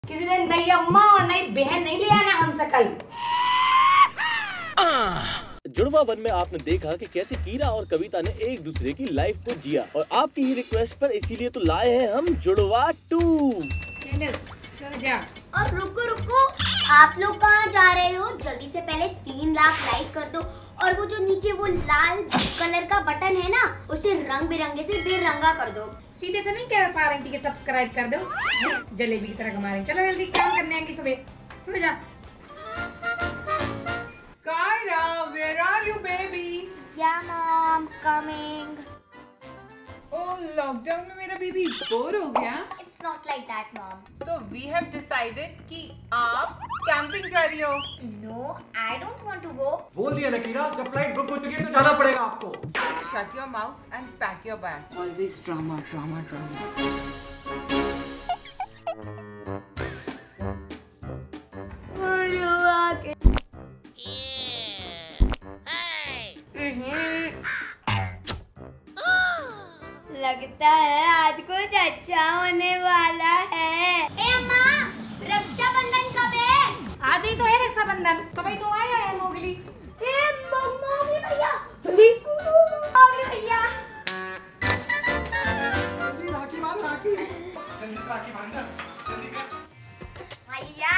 किसी ने नई अम्मा और नई बहन नहीं ले आना हमसे कल। जुड़वा वन में आपने देखा कि कैसे कीरा और कविता ने एक दूसरे की लाइफ को जिया और आपकी ही रिक्वेस्ट पर इसीलिए तो लाए हैं हम जुड़वा 2। और रुको आप लोग कहाँ जा रहे हो? जल्दी से पहले 3 लाख लाइक कर दो और वो जो नीचे वो लाल कलर का बटन है ना, उसे रंग बिरंगे से बेरंगा कर दो। सीधे से नहीं कह पा रही थी कि सब्सक्राइब कर दो, जलेबी की तरह कमा रही। चलो जल्दी काम करने आएंगी सुबह जा। Kyra, where are you, baby? Yeah, mom, coming. Oh, lockdown में मेरा बेबी बोर हो गया। It's not like that, mom. So we have decided कि आप कैंपिंग जा रही हो। No, I don't want to go. बोल दिया ना कीरा, जब फ्लाइट बुक हो चुकी है तो जाना पड़ेगा आपको। Shut your mouth and pack your bag. Always drama. लगता है आज कुछ अच्छा होने वाला है। अम्मा, रक्षाबंधन कब है? आज ही तो है रक्षाबंधन, तभी तो आया है मोगली। मोगली भैया, जल्दी मोगली भैया। राखी बांध, राखी बांध, जल्दी कर भैया।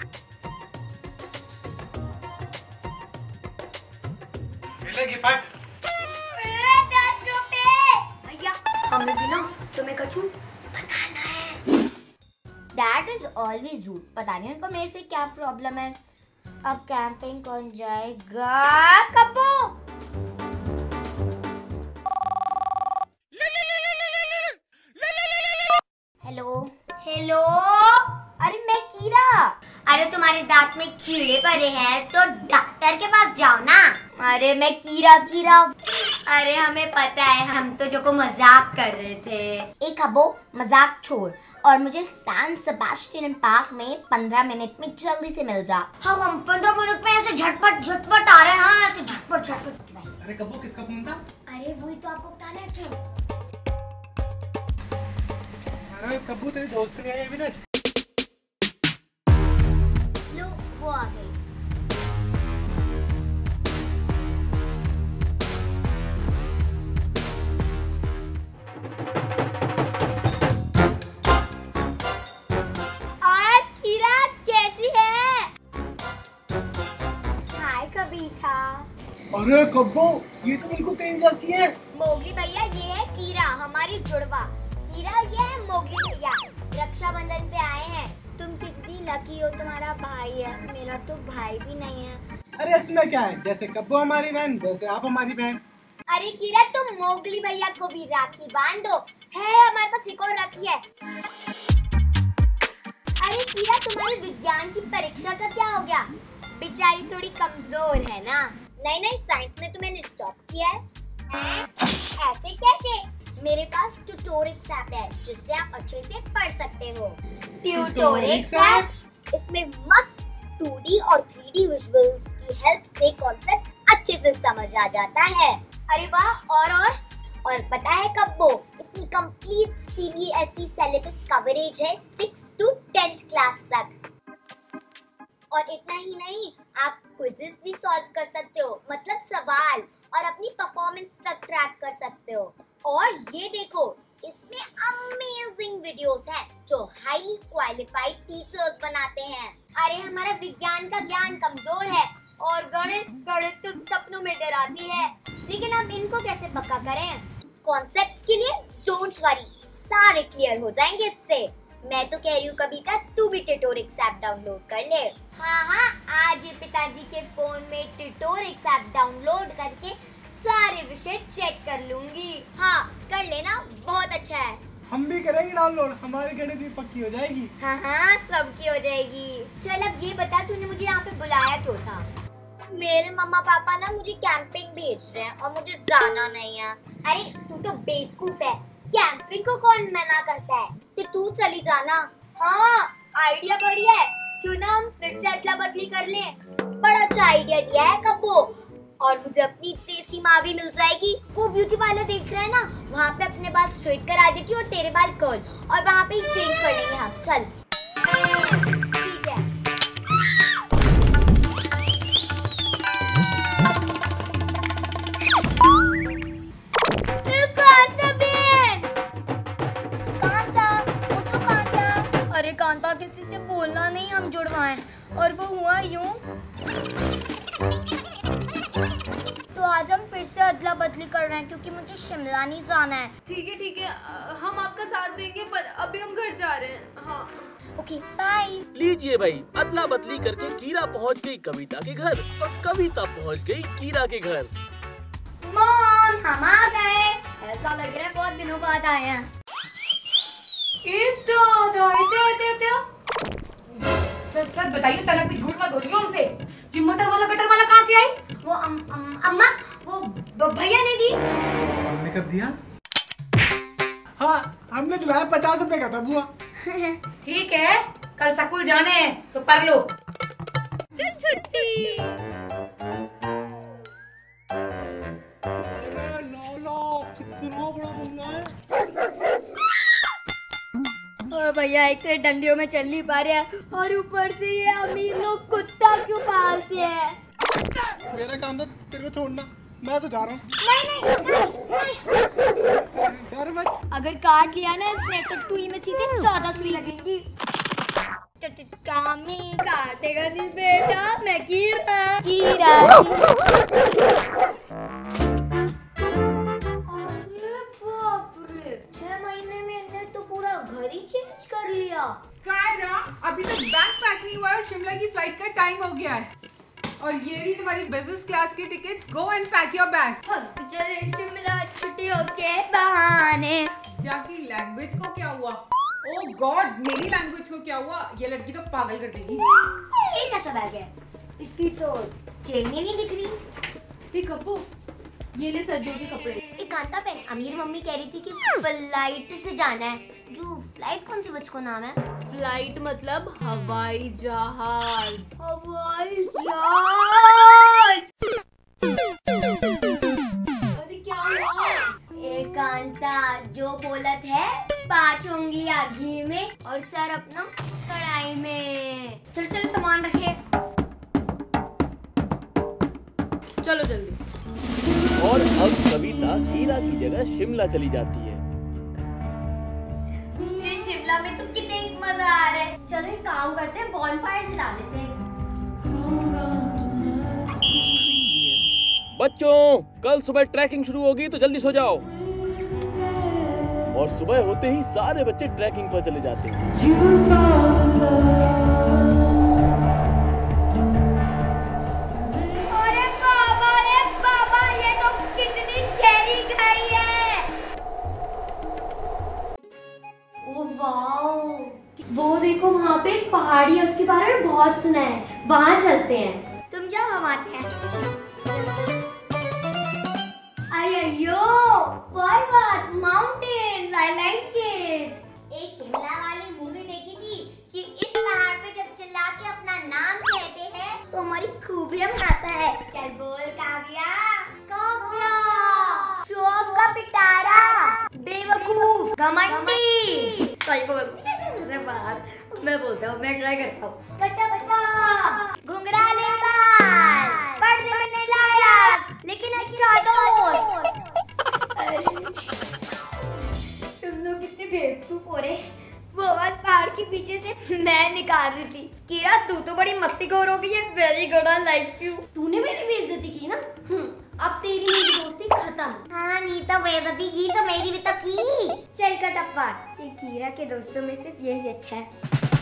मिलेगी पट। 10 रुपए भैया, हमें भी ना तुम्हें कछु बताना है। Dad is always rude. पता नहीं उनको मेरे से क्या प्रॉब्लम है। अब कैंपिंग कौन जाएगा? कब्बो। हेलो। अरे मैं कीरा। अरे तुम्हारे दांत में कीड़े पड़े हैं तो डॉक्टर के पास जाओ ना। अरे मैं कीरा। अरे हमें पता है, हम तो जो को मजाक कर रहे थे। एक अबो मजाक छोड़ और मुझे सैन सेबास्टियन पार्क में 15 मिनट में जल्दी से मिल जा। हाँ, हम 15 मिनट में ऐसे झटपट आ रहे हैं। हाँ, ऐसे झटपट। अरे कब्बो, किसका फोन था? अरे वही तो आपको बताना है। अरे कब्बो, तेरे दोस्त ने आया मिनट। लो, वो आ गई। अरे कब्बो, ये तो बिल्कुल तेरी जैसी है। मोगली भैया, ये है कीरा, हमारी जुड़वा। कीरा, ये है मोगली भैया। रक्षाबंधन पे आए हैं। तुम कितनी लकी हो, तुम्हारा भाई है। मेरा तो भाई भी नहीं है। अरे इसमें क्या है, जैसे कब्बो हमारी बहन वैसे आप हमारी बहन। अरे कीरा, तुम मोगली भैया को भी राखी बांध दो। है हमारे पास एक और राखी है। अरे कीरा, तुम्हारी विज्ञान की परीक्षा का क्या हो गया? बेचारी थोड़ी कमजोर है ना। नहीं, साइंस में तो मैंने टॉप किया है। ऐसे कैसे? मेरे पास ट्यूटोरिक्स ऐप है जिससे आप अच्छे से पढ़ सकते हो। ट्यूटोरिक्स ऐप, इसमें मस्त 2D और 3D विजुअल्स की हेल्प से कॉन्सेप्ट अच्छे से समझ आ जाता है। अरे वाह। और पता है कब्बो, इसकी कंप्लीट CBSE सिलेबस कवरेज है 6 to 10th क्लास तक। और इतना ही नहीं, आप क्विज़ेस भी सॉल्व कर सकते हो, मतलब सवाल, और अपनी परफॉर्मेंस तक ट्रैक कर सकते हो। और ये देखो, इसमें अमेजिंग वीडियोस हैं जो हाईली क्वालिफाइड टीचर्स बनाते हैं। अरे हमारा विज्ञान का ज्ञान कमजोर है और गणित तो सपनों में डराती है, लेकिन हम इनको कैसे पक्का करें? कॉन्सेप्ट्स के लिए डोंट वरी, सारे क्लियर हो जाएंगे इससे। मैं तो कह रही हूँ कविता, तू भी ट्यूटोरिक्स ऐप डाउनलोड कर ले। हाँ, आज ही पिताजी के फोन में ट्यूटोरिक्स ऐप डाउनलोड करके सारे विषय चेक कर लूंगी। हाँ, कर लेना, बहुत अच्छा है। हम भी करेंगे डाउनलोड, हमारी गणित भी पक्की हो जाएगी। हाँ, सबकी हो जाएगी। चल अब ये बता, तूने मुझे यहाँ पे बुलाया क्यों था? मेरे मम्मा पापा ना मुझे कैंपिंग भेज रहे हैं और मुझे जाना नहीं है। अरे तू तो बेवकूफ है, कैंपिंग को कौन मना करता है? तो तू चली जाना। हाँ, आइडिया बढ़िया है, क्यों ना हम फिर से अदला बदली कर लें। बड़ा अच्छा आइडिया दिया है कब्बो। और मुझे अपनी देसी माँ भी मिल जाएगी। वो ब्यूटी पार्लर देख रहे हैं ना, वहाँ पे अपने बाल स्ट्रेट करा देती और तेरे बाल कर्ल, और वहाँ पे ही चेंज कर लेंगे हम। चल। पता किसी से बोलना नहीं हम जुड़वाएं, और वो हुआ यूं। तो आज हम फिर से अदला बदली कर रहे हैं क्योंकि मुझे शिमला नहीं जाना है। ठीक है, हम आपका साथ देंगे, पर अभी हम घर जा रहे हैं। हाँ ओके बाय। लीजिए भाई, अदला बदली करके कीरा पहुंच गई कविता के घर और कविता पहुंच गई कीरा के घर। मॉम हम आ गए। ऐसा लग रहा है बहुत दिनों बाद आए हैं। सच बताइए, तनक भी झूठ मत बोलियो उनसे। जी मटर वाला गटर वाला कहाँ से आई? वो अम्मा वो भैया ने दी। हमने कब दिया? हाँ हमने दिलाया 50 रुपए का था बुआ। ठीक है, कल स्कूल जाने हैं तो पढ़ लो। चल छुट्टी। कितना बड़ा बंगला है। और भैया एक तो डंडियों में चल नहीं पा रहे हैं और ऊपर से ये अमीर लोग कुत्ता क्यों पालते हैं। मेरा काम था तेरे को छोड़ना, मैं तो जा रहा हूँ। नहीं। अगर काट लिया ना इसने तो टुई में सीधे 14 सुई लगेगी। कामी काटेगा नहीं बेटा, मैं कीरा। बाप रे, 6 महीने में इन्हें तो पूरा घर ही चेंज कर लिया। कायरा, अभी तक बैग पैक नहीं हुआ है और शिमला की फ्लाइट का टाइम हो गया है। और ये रही तुम्हारी बिजनेस क्लास की tickets. Go and pack your bag. चले शिमला छुट्टियों के बहाने। जाकी लैंग्वेज को क्या हुआ? ओह गॉड, मेरी लैंग्वेज को क्या हुआ? ये लड़की तो पागल कर देगी। ये कैसा बैग है? इसकी तो चेन ही नहीं दिख रही। कप्पू, ये ले सर्दियों के कपड़े। एक कांता पेन। अमीर मम्मी कह रही थी कि फ्लाइट से जाना है। जो फ्लाइट कौन सी बस को नाम है? फ्लाइट मतलब हवाई जहाज। हवाई जहाज। अरे क्या हुआ? एक कांता जो बोलत है 5 उंगलियां घी में और सर अपना कढ़ाई में। चल चल सामान रखे। चलो जल्दी। और अब कविता कीरा की जगह शिमला चली जाती है। ये शिमला में तो कितने मजा आ रहा है। चलो एक काम करते हैं, बॉनफायर जला लेते हैं। बच्चों, कल सुबह ट्रैकिंग शुरू होगी तो जल्दी सो जाओ। और सुबह होते ही सारे बच्चे ट्रैकिंग पर चले जाते हैं। अरे बाबा, ये तो कितनी गहरी खाई है। ओ वाओ, वो देखो वहाँ पे एक पहाड़ी है, उसके बारे में बहुत सुना है। वहाँ चलते हैं। तुम जाओ, हम आते हैं। अयो पर्वत, माउंटेन्स, आई लाइक इट। एक शिमला वाली मूवी देखी थी कि इस पहाड़ पे जब चिल्ला के अपना नाम कहते हैं तो हमारी खूबियां बनाता है। चल बोल काव्या। काव्या शो ऑफ का पिटारा, बेवकूफ, घमंडी। सही बोल बाहर। मैं बोलता हूँ, मैं ट्राई करता हूँ। कट्टा बट्टा, घुंघराले बाल, पढ़ने में नहीं लायक लेकिन अच्छा दोस्त। तुम लोग कितने बेवकूफ हो रहे। वो आवाज पहाड़ के पीछे से मैं निकाल रही थी। कीरा तू तो बड़ी मस्तीखोर हो गई है। Very good, I like you. तूने मेरी बेइज्जती की ना। अब तेरी मेरी दोस्ती खत्म। हाँ नहीं तो बेइज्जती की तो मेरी भी तो की। चल कटप्पा, ये कीरा के दोस्तों में सिर्फ यही अच्छा है।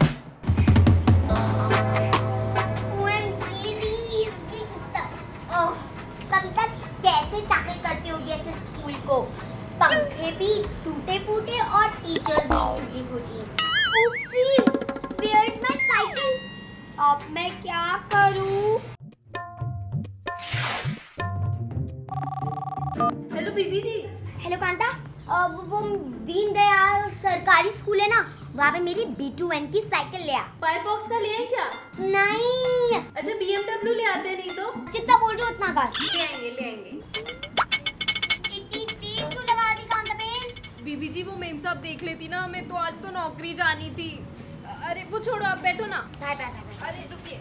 कविता कैसे टैकल करती होगी ऐसे स्कूल को? पंखे भी टूटे फूटे और टीचर्स भी टूटी फूटी। Oopsie, where's my cycle? अब मैं क्या करूं? हेलो बीबी जी। हेलो कांता, वो दीनदयाल सरकारी स्कूल है ना, वहाँ पे मेरी B2N की साइकिल ले आ। फायरफॉक्स का ले आए क्या? नहीं। अच्छा BMW ले आते नहीं तो? जितना बोल रही हो उतना कर। ले आएंगे। इतनी तेज क्यों लगा दी कांता बहन? बीबी जी वो मेम साहब देख लेती ना हमें तो आज तो नौकरी जानी थी। अरे वो छोड़ो, आप बैठो ना। Bye bye bye. अरे रुकिए।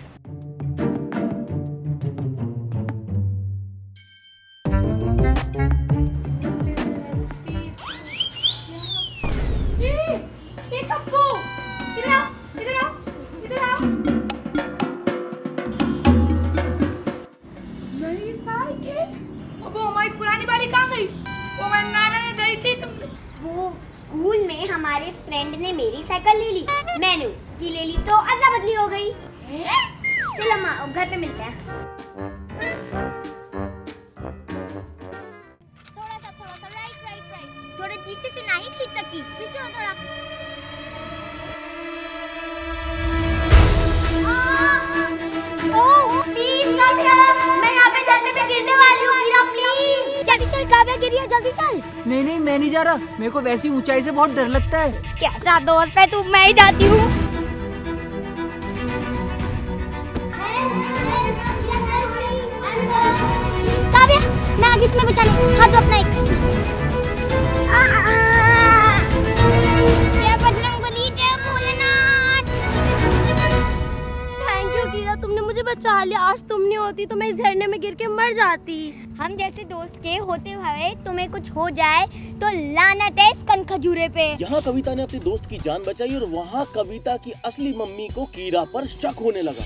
ये कप्पू, इधर आओ, इधर तो अदला बदली हो गई। चलो अम्मा घर पे मिलते हैं। थोड़ा सा राइट। थोड़े नीचे से नहीं खींच सकती, पीछे हो थोड़ा। ओह प्लीज काव्या, मैं यहाँ पे झरने में गिरने वाली हूँ, मीरा प्लीज। जल्दी चल काव्या, गिरी है, जल्दी चल। नहीं मैं नहीं जा रहा, मेरे को वैसी ऊंचाई से बहुत डर लगता है। कैसा दोस्त है तू, मैं ही जाती हूँ। काव्या मैं आगे तुम्हें बचाने, हाथ अपना एक। जय बजरंगबली, जय भोलेनाथ। थैंक यू कीरा, तुमने मुझे बचा लिया। आज तुम नहीं होती तो मैं इस झरने में गिर के मर जाती। हम जैसे दोस्त के होते हुए तुम्हें कुछ हो जाए तो लानत है इस कनखजूरे पे। यहाँ कविता ने अपने दोस्त की जान बचाई और वहाँ कविता की असली मम्मी को कीरा पर शक होने लगा।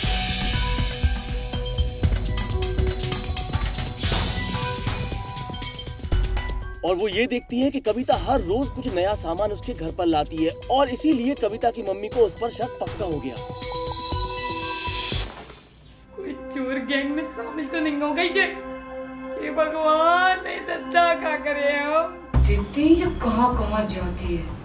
और वो ये देखती है कि कविता हर रोज कुछ नया सामान उसके घर पर लाती है और इसीलिए कविता की मम्मी को उस पर शक पक्का हो गया। कोई चोर गैंग में शामिल तो नहीं हो गई जे? ये भगवान, नहीं दद्दा क्या करे हो? देखते ही जब कहाँ जाती है।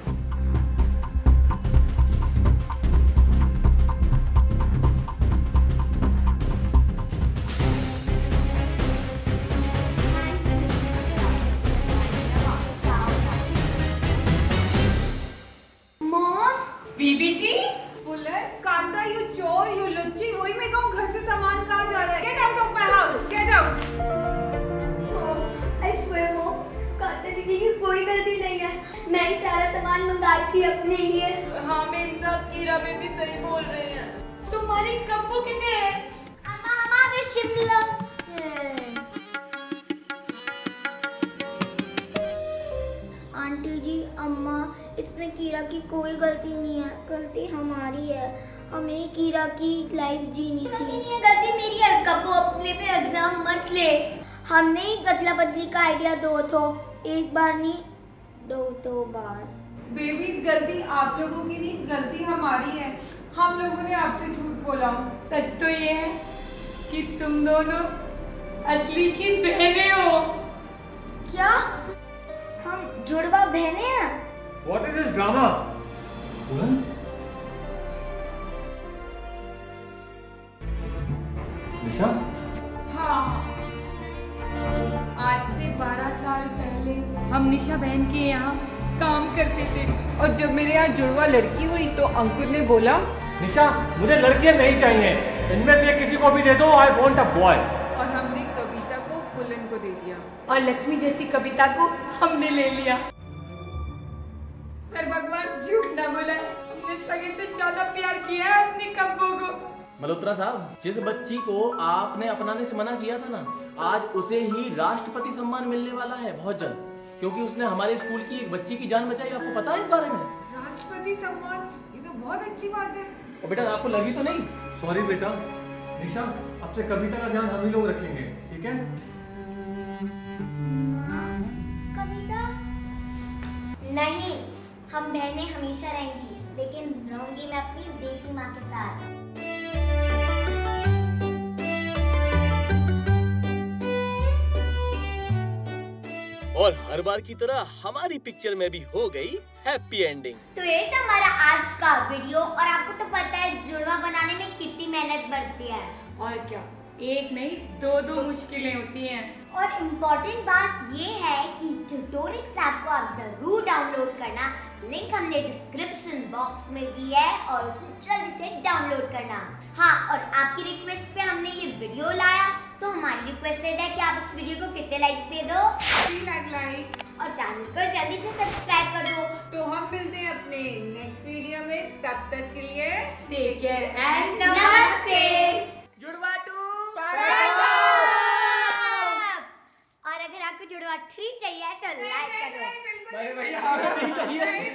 बीबी जी, फुलन, कांता, यू चोर, यू लुच्ची, वही मैं कहूँ घर से सामान कहाँ जा रहा है? Get out of my house, get out! I swear mom, Kanta दीदी की कोई गलती नहीं है। मैं ही सारा सामान मंगाई थी अपने लिए। हाँ मेम साहब, कीरा बेबी सही बोल रहे हैं। तुम्हारी कब्बू कितने है? अम्मा वे शिमला से। आंटी जी, अम्मा, इसमें कीरा की कोई गलती नहीं है, गलती हमारी है। हमें कीरा की लाइफ जीनी थी। गलती मेरी है, कब्बो अपने पे एग्जाम मत ले। हमने ही गदला बदली का आइडिया दो तो, एक बार नहीं दो बार। बेबीज, गलती आप लोगों की नहीं, गलती हमारी है। हम लोगों ने आपसे झूठ बोला। सच तो ये है कि तुम दोनों असली की बहनें हो। क्या हम जुड़वा बहने हैं? What is this drama? निशा? हाँ, आज से 12 साल पहले हम निशा बहन के यहाँ काम करते थे। और जब मेरे यहाँ जुड़वा लड़की हुई तो अंकुर ने बोला, निशा, मुझे लड़कियां नहीं चाहिए, इनमें से किसी को भी दे दो। I want a boy. और हमने कविता को फुलन को दे दिया। और लक्ष्मी जैसी कविता को हमने ले लिया। पर भगवान झूठ ना बोला, हमने सगे से ज्यादा प्यार किया है अपनी कब्बो को। मल्होत्रा साहब, जिस बच्ची को आपने अपनाने से मना किया था ना, आज उसे ही राष्ट्रपति सम्मान मिलने वाला है बहुत जल्द, क्योंकि उसने हमारे स्कूल की एक बच्ची की जान बचाई। आपको पता है इस बारे में? राष्ट्रपति सम्मान, ये तो बहुत अच्छी बात है। और बेटा, आपको लगी तो नहीं? सॉरी बेटा। निशा, अब से कविता का ध्यान हम ही लोग रखेंगे, ठीक है? कविता नहीं, हम बहनें हमेशा रहेंगी, लेकिन रहूंगी मैं अपनी देसी माँ के साथ। और हर बार की तरह हमारी पिक्चर में भी हो गई हैप्पी एंडिंग। तो ये था हमारा आज का वीडियो। और आपको तो पता है जुड़वा बनाने में कितनी मेहनत बढ़ती है। और क्या, एक नहीं दो मुश्किलें होती हैं। और इम्पोर्टेंट बात ये है कि ट्यूटोरियल्स ऐप को आप जरूर डाउनलोड करना। लिंक हमने डिस्क्रिप्शन बॉक्स में दी है और उसे जल्दी से डाउनलोड करना। हाँ, और आपकी रिक्वेस्ट पे हमने ये वीडियो लाया, तो हमारी रिक्वेस्ट है कि आप इस वीडियो को कितने लाइक्स दे दो, 3 लाख और चैनल को जल्दी से सब्सक्राइब कर दो। तो हम मिलते हैं अपने नेक्स्ट वीडियो में, तब तक के लिए टेक केयर एंड नमस्ते। जुड़वा टू। और अगर आपको जुड़वा 3 चाहिए तो लाइक करो। भाई, हमें नहीं चाहिए।